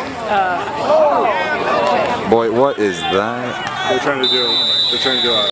Boy, what is that? They're trying to do